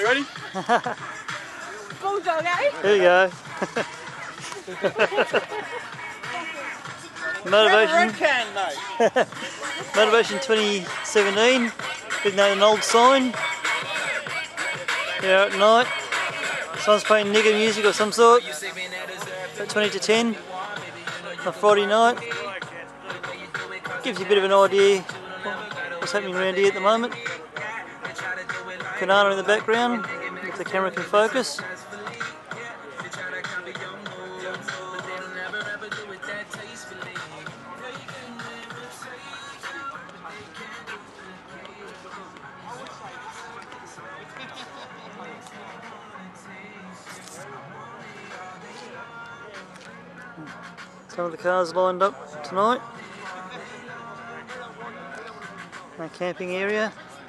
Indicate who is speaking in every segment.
Speaker 1: you ready?
Speaker 2: Bulldog, eh?
Speaker 3: Here you go. Motorvation. Motorvation 2017. With an old sign. Here at night. Someone's playing nigger music of some sort. At 20 to 10 on Friday night. Gives you a bit of an idea what's happening around here at the moment. Banana in the background, if the camera can focus. Some of the cars lined up tonight. A camping area.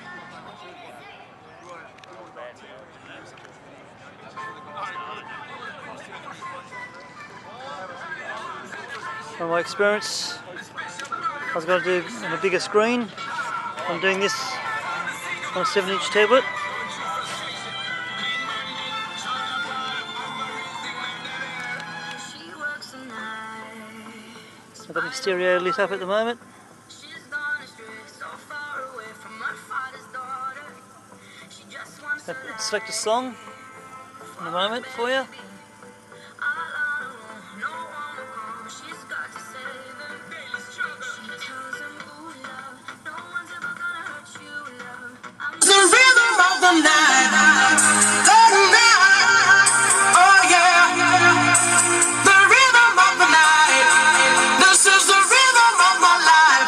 Speaker 3: From my experience, I was going to do on a bigger screen. I'm doing this on a 7-inch tablet. I've got my stereo lit up at the moment. I'll select a song in a moment for you.
Speaker 4: The rhythm of the night, oh yeah, the rhythm of the night. This is the rhythm of my life,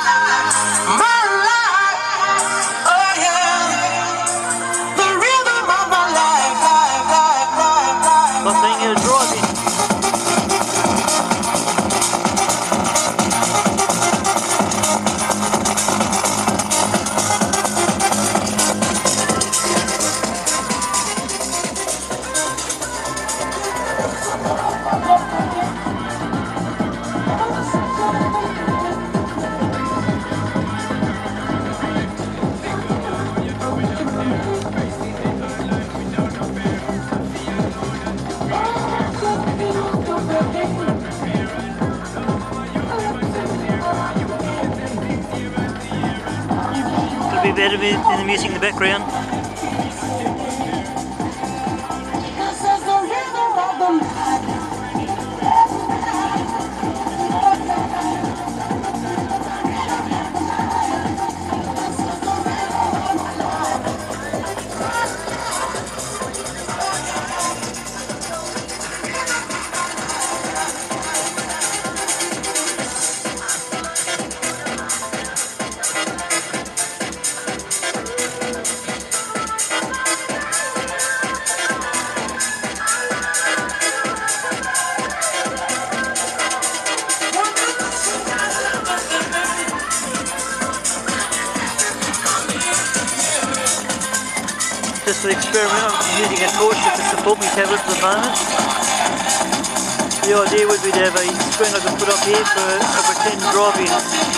Speaker 4: oh yeah, the rhythm of my life.
Speaker 3: Like being able to drive in. Could be better in the music in the background.
Speaker 4: This is the rhythm of the night.
Speaker 3: Just for the experiment, I'm using a torch to support my tablet for the moment. The idea would be to have a screen I can put up here for a pretend drive-in.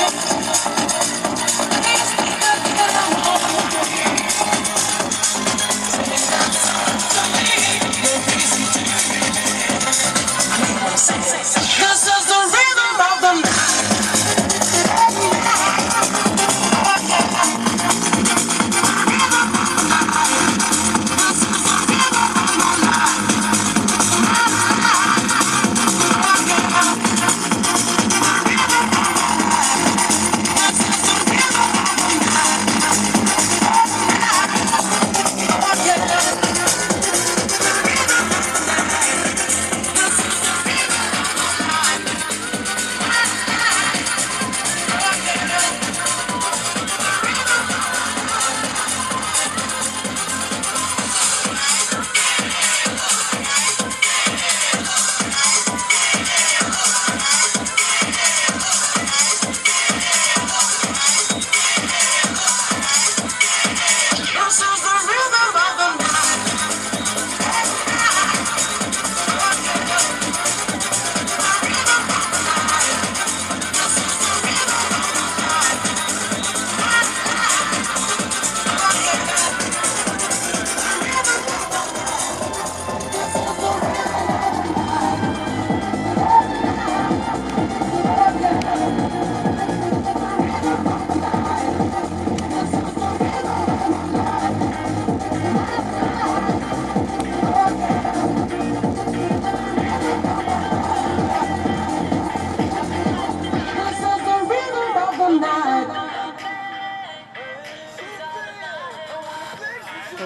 Speaker 4: This is the rhythm of the night.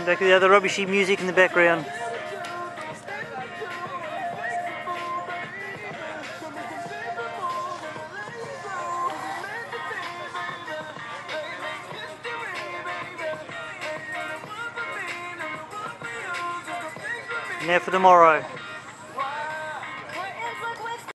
Speaker 3: And back to the other rubbishy music in the background. Now for tomorrow.